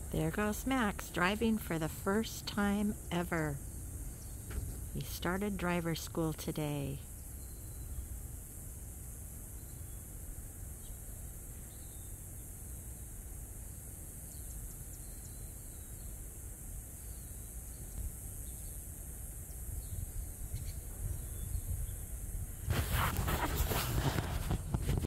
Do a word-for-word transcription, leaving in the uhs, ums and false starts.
There goes Max, driving for the first time ever. He started driver's school today.